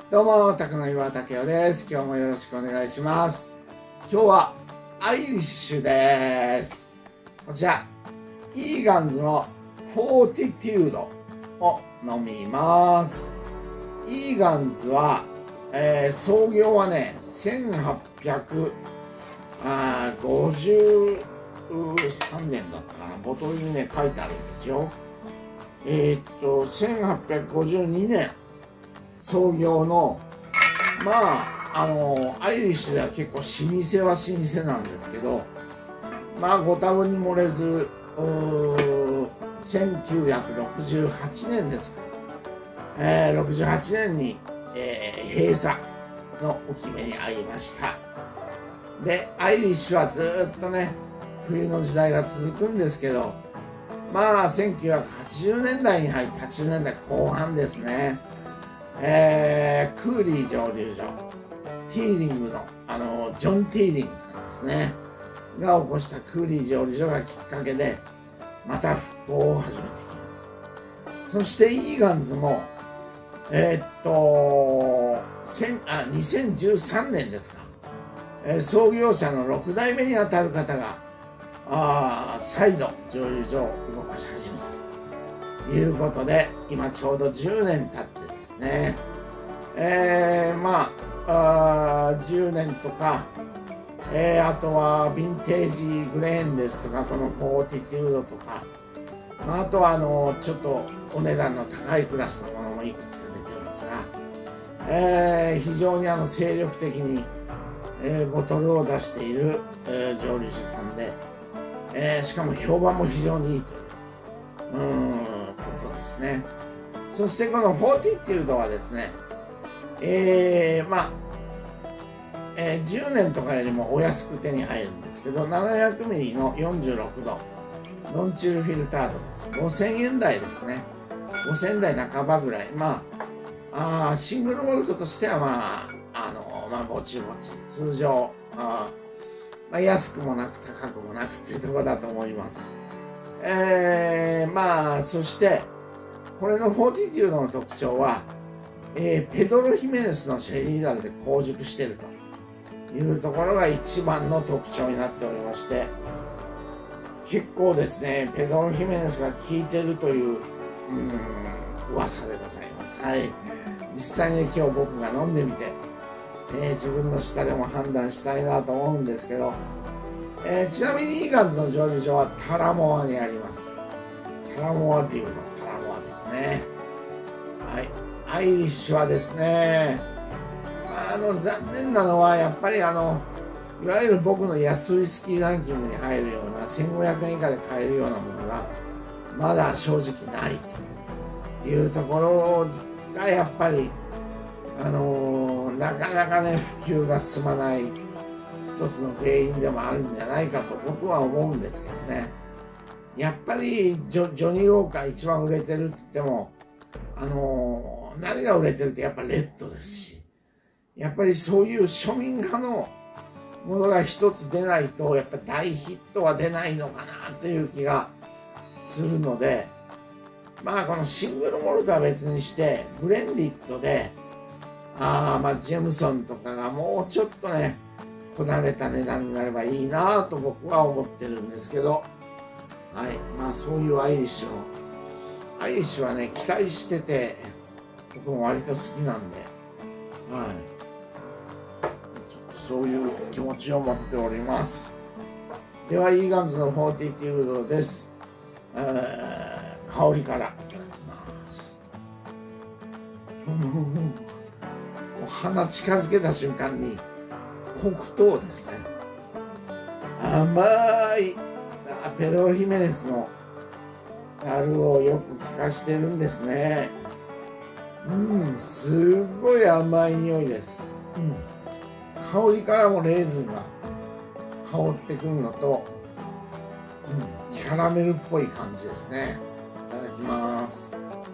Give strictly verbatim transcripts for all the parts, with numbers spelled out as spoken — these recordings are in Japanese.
どうも、高野岩武雄です。今日もよろしくお願いします。今日はアイリッシュです。こちら、イーガンズのフォーティテュードを飲みます。イーガンズは、えー、創業はね、せんはっぴゃくごじゅうさんねんだったかな。ボトルにね、書いてあるんですよ。えー、っと、せんはっぴゃくごじゅうにねん創業の、まあ、あの、アイリッシュでは結構老舗は老舗なんですけど、まあ、ご多分に漏れず、せんきゅうひゃくろくじゅうはちねんですか、えー、ろくじゅうはちねんに、えー、閉鎖のお決めにありました。で、アイリッシュはずっとね、冬の時代が続くんですけど、まあ、せんきゅうひゃくはちじゅうねんだいに入って、はちじゅうねんだいこう半ですね。えー、クーリー蒸留所、ティーリングの、あの、ジョン・ティーリングさんですね、が起こしたクーリー蒸留所がきっかけで、また復興を始めてきます。そして、イーガンズも、えー、っと、あ、にせんじゅうさんねんですか、えー、創業者のろくだいめにあたる方が、あ再度蒸留所を動かし始めたということで、今ちょうどじゅうねん経ってですね、えー、まあ、あじゅうねんとか、えー、あとはヴィンテージグレーンですとか、このフォーティテュードとか、まあ、あとはあのちょっとお値段の高いクラスのものもいくつか出てますが、えー、非常にあの精力的に、えー、ボトルを出している、えー、蒸留所さんで、えー、しかも評判も非常にいいといううーんことですね。そしてこのフォーティテュードはですね、えー、まあ、えー、じゅうねんとかよりもお安く手に入るんですけど、ななひゃくミリのよんじゅうろくどノンチルフィルタードです。ごせんえんだいですね。ごせんだいなかばぐらい。まあ、あシングルモルトとしてはまあ、あの、まあ、ぼちぼち、通常、あまあ、安くもなく高くもなくっていうところだと思います。えー、まあ、そして、これのフォーティテュードの特徴は、えー、ペドロ・ヒメネスのシェリーダルで構築しているというところが一番の特徴になっておりまして、結構ですね、ペドロ・ヒメネスが効いてるという、うーん、噂でございます。はい。実際に今日僕が飲んでみて、えー、自分の舌でも判断したいなと思うんですけど、えー、ちなみにイーガンズの蒸留所はタラモアにあります。タラモアデューのタラモアですね。はい。アイリッシュはですね、まあ、あの残念なのはやっぱりあのいわゆる僕の安ウイスキーランキングに入るようなせんごひゃくえん以下で買えるようなものがまだ正直ないというところがやっぱりあのー、なかなかね普及が進まない一つの原因でもあるんじゃないかと僕は思うんですけどね。やっぱりジョ、ジョニー・ウォーカー一番売れてるって言ってもあのー、何が売れてるってやっぱレッドですし、やっぱりそういう庶民派のものが一つ出ないとやっぱ大ヒットは出ないのかなっていう気がするので、まあこのシングルモルトは別にしてブレンディットであまあジェムソンとかがもうちょっとねこなれた値段になればいいなと僕は思ってるんですけど、はい、まあそういうアイリッシュのアイリッシュはね期待してて僕も割と好きなんで、はい、ちょっとそういう気持ちを持っております。ではイーガンズのフォーティテュードです。えー、香りからいただきます。鼻近づけた瞬間に黒糖ですね。甘いペドロ・ヒメネスの樽をよく効かしてるんですね。うん、すごい甘い匂いです。うん、香りからもレーズンが香ってくるのと、うん、キャラメルっぽい感じですね。いただきます。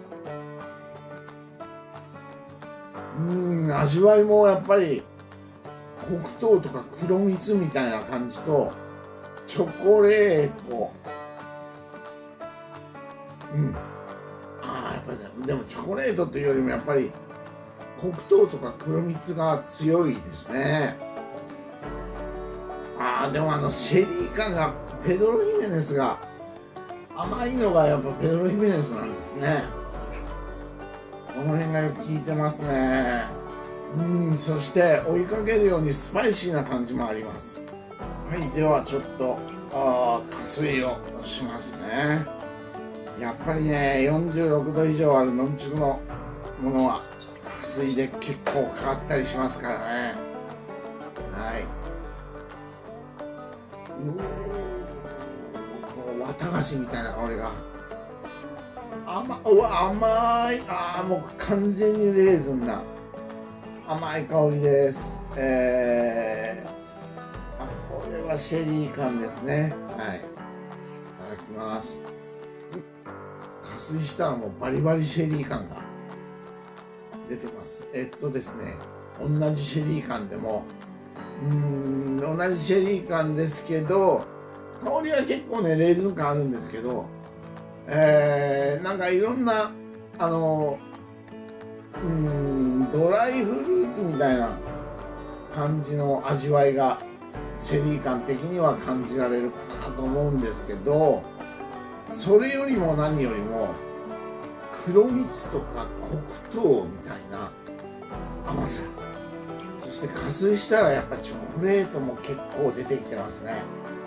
うん、味わいもやっぱり黒糖とか黒蜜みたいな感じとチョコレート、うん、ああやっぱり、ね、でもチョコレートというよりもやっぱり黒糖とか黒蜜が強いですね。あーでもあのシェリー感が、ペドロヒメネスが甘いのがやっぱペドロヒメネスなんですね。この辺がよく効いてますね。うん、そして追いかけるようにスパイシーな感じもあります。はい、ではちょっとあ加水をしますね。やっぱりね、よんじゅうろくど以上あるノンチルのものは加水で結構変わったりしますからね。はい。うーん、綿菓子みたいな香りが。甘うわ甘い。ああ、もう完全にレーズンな甘い香りです。えー、あ、これはシェリー感ですね。はい、いただきます。加水したらもうバリバリシェリー感が出てます。えっとですね、同じシェリー感でもうーん同じシェリー感ですけど、香りは結構ねレーズン感あるんですけど、えー、なんかいろんなあのうーんドライフルーツみたいな感じの味わいがシェリー感的には感じられるかなと思うんですけど、それよりも何よりも黒蜜とか黒糖みたいな甘さ、そして加水したらやっぱチョコレートも結構出てきてますね。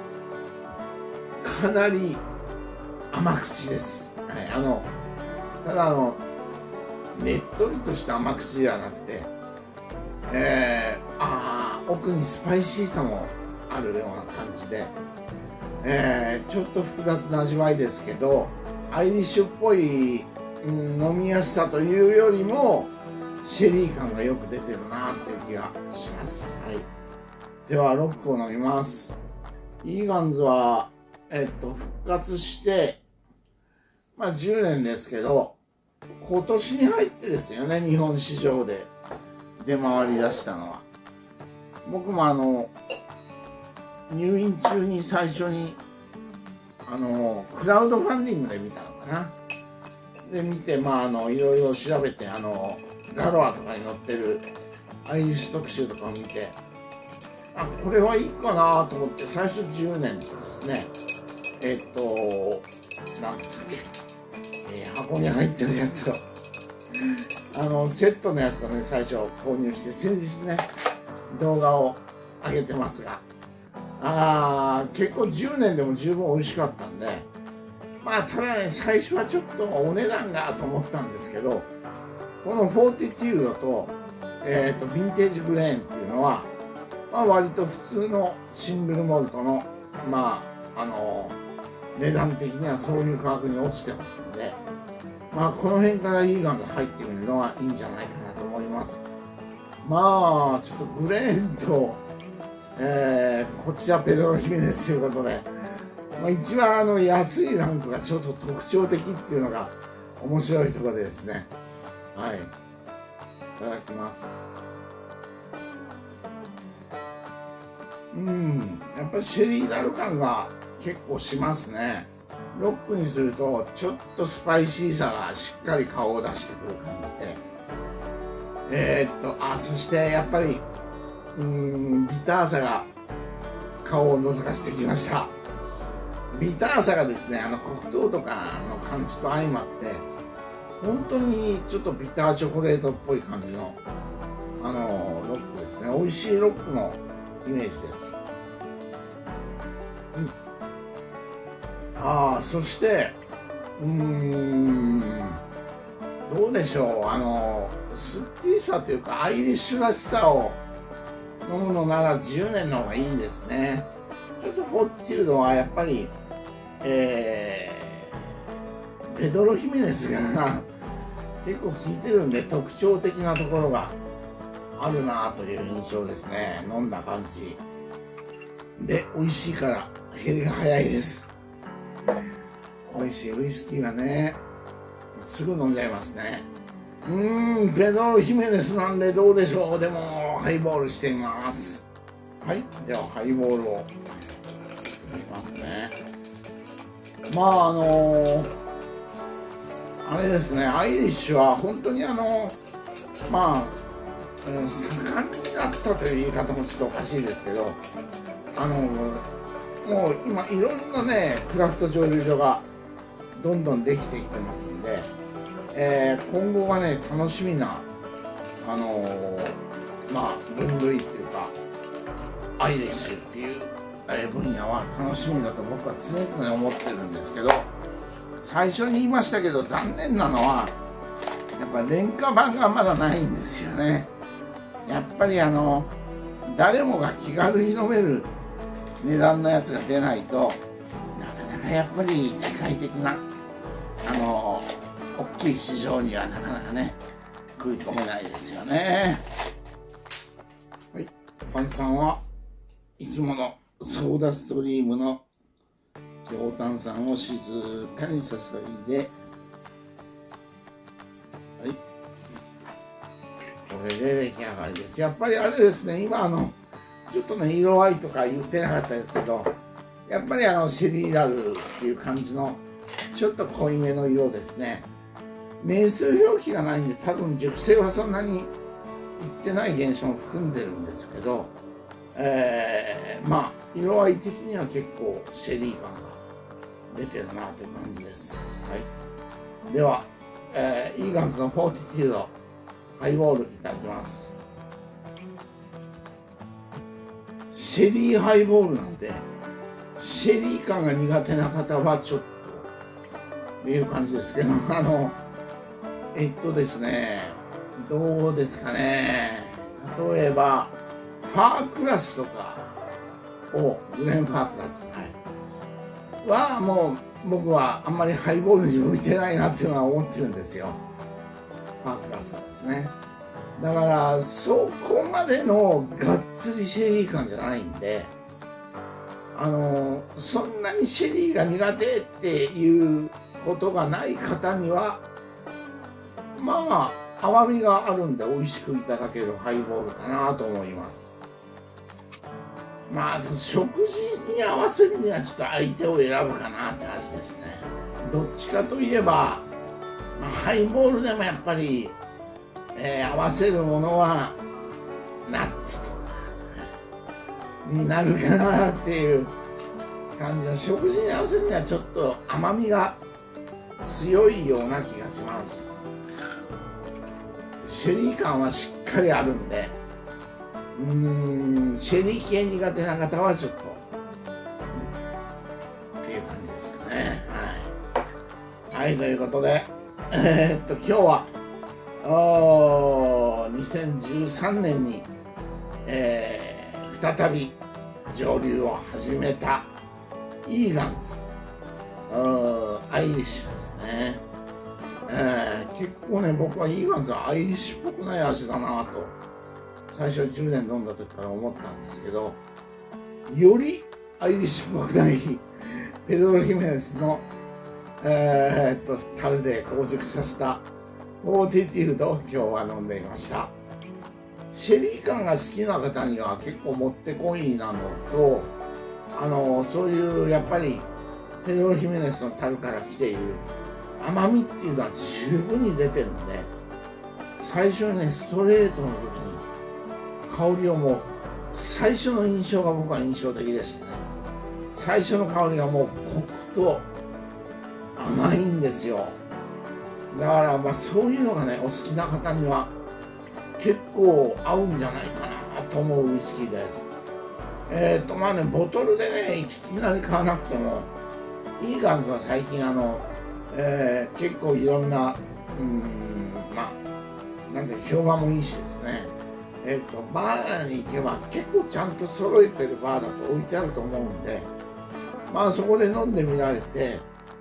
かなり甘口です。はい、あのただあのねっとりとした甘口ではなくて、えー、あー奥にスパイシーさもあるような感じで、えー、ちょっと複雑な味わいですけど、アイリッシュっぽい、うん、飲みやすさというよりもシェリー感がよく出てるなっていう気がします。はい、ではロックを飲みます。イーガンズはえっと復活してまあじゅうねんですけど、今年に入ってですよね、日本市場で出回りだしたのは。僕もあの入院中に最初にあのクラウドファンディングで見たのかな。で見て、まああのいろいろ調べて、あのガロアとかに載ってるアイリッシュ特集とかを見て、あ、これはいいかなと思って、最初じゅうねんとですね、えっとなんだっけ、えー、箱に入ってるやつをあのセットのやつをね最初購入して、先日ね動画を上げてますが、あー結構じゅうねんでも十分美味しかったんで、まあただね最初はちょっとお値段がと思ったんですけど、このフォーティテュードと、えー、とヴィンテージグレーンっていうのは、まあ、割と普通のシングルモルトのまああの値段的にはそういう価格に落ちてますので、まあこの辺からイーガンが入ってくるのはいいんじゃないかなと思います。まあちょっとグレーンと、えー、こちらペドロヒメネスということで、まあ、一番あの安いランクがちょっと特徴的っていうのが面白いところでですね。はい、いただきます。うん、やっぱりシェリーダル感が結構しますね。ロックにするとちょっとスパイシーさがしっかり顔を出してくる感じで、えー、っとあそしてやっぱりうーんビターさが顔を覗かせてきました。ビターさがですね、あの黒糖とかの感じと相まって本当にちょっとビターチョコレートっぽい感じのあのロックですね。美味しいロックのイメージです。うん、ああ、そしてうーんどうでしょう、あのスッキリさというかアイリッシュらしさを飲むのならじゅうねんの方がいいですね。ちょっとフォーティテュードはやっぱり、えー、ペドロヒメネスが結構効いてるんで特徴的なところがあるなという印象ですね。飲んだ感じで美味しいから減りが早いです。美味しいウイスキーはねすぐ飲んじゃいますね。うーんペドロヒメネスなんでどうでしょう。でもハイボールしてみます。はい、ではハイボールをいきますね。まああのー、あれですね、アイリッシュは本当にあのまあうん、盛んになったという言い方もちょっとおかしいですけど、あのもう今いろんなねクラフト蒸留所がどんどんできてきてますんで、えー、今後がね楽しみなあのー、まあ分類っていうかアイリッシュっていう分野は楽しみだと僕は常々思ってるんですけど、最初に言いましたけど残念なのはやっぱ廉価版がまだないんですよね。やっぱりあの誰もが気軽に飲める値段のやつが出ないとなかなかやっぱり世界的なあの大きい市場にはなかなかね食い込めないですよね。はい、炭酸はいつものソーダストリームの強炭酸を静かに注いで、はい、これで出来上がりです。やっぱりあれですね、今あのちょっとね色合いとか言ってなかったですけど、やっぱりあのシェリーダルっていう感じのちょっと濃いめの色ですね。名数表記がないんで多分熟成はそんなにいってない現象も含んでるんですけど、えー、まあ色合い的には結構シェリー感が出てるなという感じです。はい、では、えー、イーガンズのフォーティテュードハイボールいただきます。シェリーハイボールなんでシェリー感が苦手な方はちょっとっていう感じですけど、あのえっとですねどうですかね、例えばファークラスとかをグレンファークラス、はい、はもう僕はあんまりハイボールに向いてないなっていうのは思ってるんですよ。ファークラスはですね、だからそこまでのがっつりシェリー感じゃないんで、あのそんなにシェリーが苦手っていうことがない方にはまあ甘みがあるんで美味しくいただけるハイボールかなと思います。まあ食事に合わせるにはちょっと相手を選ぶかなって話ですね。どっちかといえば、まあ、ハイボールでもやっぱり、えー、合わせるものはナッツとかになるかなっていう感じの、食事に合わせるにはちょっと甘みが強いような気がします。シェリー感はしっかりあるんで、うーんシェリー系苦手な方はちょっとっていう感じですかね。はい、はい、ということでえー、っと今日はにせんじゅうさんねんに、えー、再び蒸留を始めたイーガンズアイリッシュですね。えー、結構ね僕はイーガンズはアイリッシュっぽくない味だなと最初じゅうねん飲んだ時から思ったんですけど、よりアイリッシュっぽくないペドロ・ヒメネスの、えー、っと樽で構築させたフォーティテュードを今日は飲んでいました。シェリー感が好きな方には結構もってこいなのと、あのそういうやっぱりペドロ・ヒメネスの樽から来ている甘みっていうのは十分に出てるので、最初にねストレートの時に香りをもう最初の印象が僕は印象的でしたね。最初の香りがもうコクと甘いんですよ。だからまあそういうのがねお好きな方には結構合うんじゃないかなと思うウイスキーです。えっとまあねボトルでねいきなり買わなくても、イーガンズは最近あの、えー、結構いろんなうーんまあなんて評判もいいしですね、えっとバーに行けば結構ちゃんと揃えてるバーだと置いてあると思うんで、まあそこで飲んでみられて、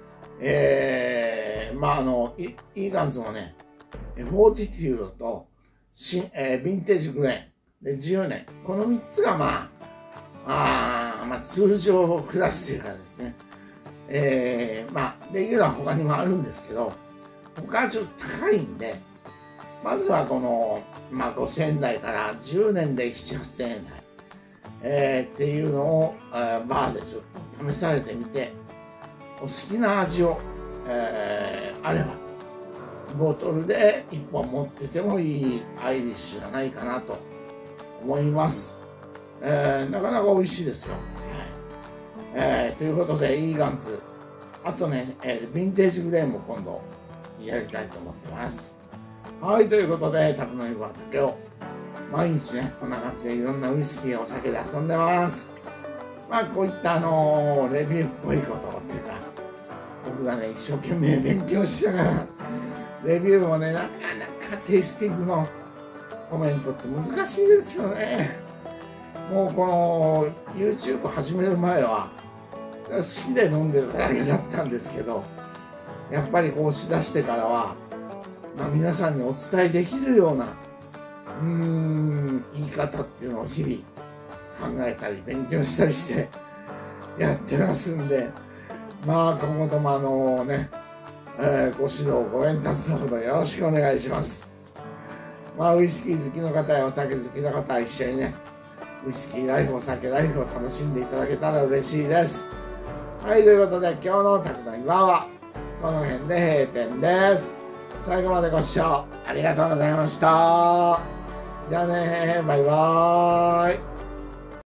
えー、まああのイーガンズもねフォーティテュードと新、えー、ヴィンテージグレーンでじゅうねん、このみっつがまああまあ通常クラスというかですね、えー、まあレギュラーは他にもあるんですけど他はちょっと高いんで、まずはこの、まあ、ごせんえん台からじゅうねんでなな、はっせんえん台、えー、っていうのを、えー、バーでちょっと試されてみて、お好きな味を、えー、あればボトルでいっぽん持っててもいいアイリッシュじゃないかなと思います。えー、なかなか美味しいですよ。はいえー、ということで、イーガンズ、あとね、えー、ヴィンテージグレーも今度やりたいと思ってます。はい、ということで、宅の湯畑を毎日ね、こんな感じでいろんなウイスキー、お酒で遊んでます。まあ、こういったあのー、レビューっぽいことっていうか、僕がね、一生懸命勉強しながら、レビューもね、なかなかテイスティングのコメントって難しいですよね。もうこの YouTube 始める前は好きで飲んでるだけだったんですけど、やっぱりこうしだしてからは、まあ、皆さんにお伝えできるようなうーん言い方っていうのを日々考えたり勉強したりしてやってますんで、まあ今後ともあのね、えー、ご指導ご鞭達のほどよろしくお願いします。まあウイスキー好きの方やお酒好きの方は一緒にね、ウイスキーライフ、お酒ライフを楽しんでいただけたら嬉しいです。はい、ということで今日の宅の岩はこの辺で閉店です。最後までご視聴ありがとうございました。じゃあね、バイバーイ。